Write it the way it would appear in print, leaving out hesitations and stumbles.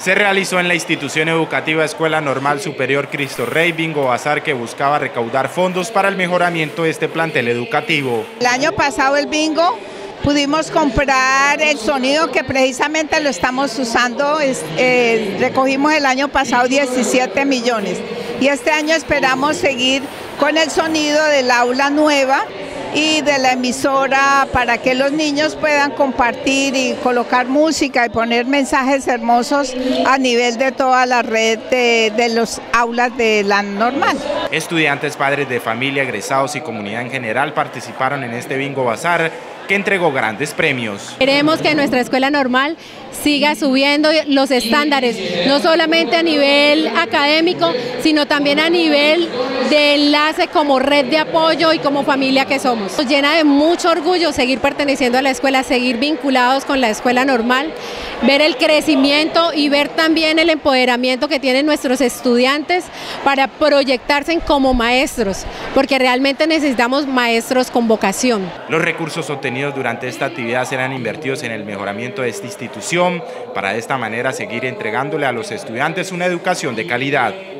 Se realizó en la institución educativa Escuela Normal Superior Cristo Rey Bingo Bazar, que buscaba recaudar fondos para el mejoramiento de este plantel educativo. El año pasado el bingo pudimos comprar el sonido que precisamente lo estamos usando, recogimos el año pasado 17 millones y este año esperamos seguir con el sonido del aula nueva y de la emisora para que los niños puedan compartir y colocar música y poner mensajes hermosos a nivel de toda la red de los aulas de la normal. Estudiantes, padres de familia, egresados y comunidad en general participaron en este Bingo Bazar, que entregó grandes premios. Queremos que nuestra escuela normal siga subiendo los estándares, no solamente a nivel académico, sino también a nivel de enlace como red de apoyo y como familia que somos. Nos llena de mucho orgullo seguir perteneciendo a la escuela, seguir vinculados con la escuela normal, ver el crecimiento y ver también el empoderamiento que tienen nuestros estudiantes para proyectarse como maestros, porque realmente necesitamos maestros con vocación. Los recursos obtenidos durante esta actividad serán invertidos en el mejoramiento de esta institución para de esta manera seguir entregándole a los estudiantes una educación de calidad.